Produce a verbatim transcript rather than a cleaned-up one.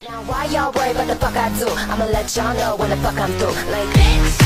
Now why y'all worry about the fuck I do? I'ma let y'all know when the fuck I'm through. Like, bitch.